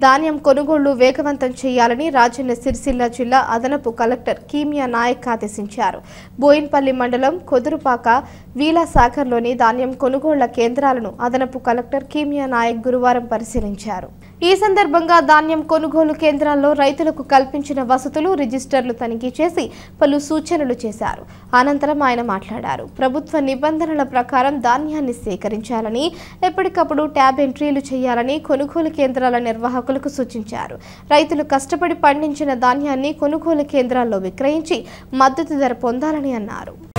ధాన్యం కొనుగోళ్లు వేగవంతం చేయాలని రాజన్న సిరిసిల్ల జిల్లా అదనపు కలెక్టర్ కీమియా నాయక్ ఆదేశించారు. బోయిన్పల్లి మండలం కొదురుపాక వీలాసాగర్లోని ధాన్యం కొనుగోళ్ల కేంద్రాలను అదనపు కలెక్టర్ కీమియా నాయక్ గురువారం పరిశీలించారు. ఈ సందర్భంగా ధాన్యం కొనుగోలు కేంద్రాల్లో రైతులకు కల్పించిన వసతులు, రిజిస్టర్లు తనిఖీ చేసి పలు సూచనలు చేశారు. అనంతరం ఆయన మాట్లాడారు. ప్రభుత్వ నిబంధనల ప్రకారం ధాన్యాన్ని సేకరించాలని, ఎప్పటికప్పుడు ట్యాబ్ ఎంట్రీలు చేయాలని కొనుగోలు కేంద్రాల నిర్వాహకులకు సూచించారు. రైతులు కష్టపడి పండించిన ధాన్యాన్ని కొనుగోలు కేంద్రాల్లో విక్రయించి మద్దతు ధర పొందాలని అన్నారు.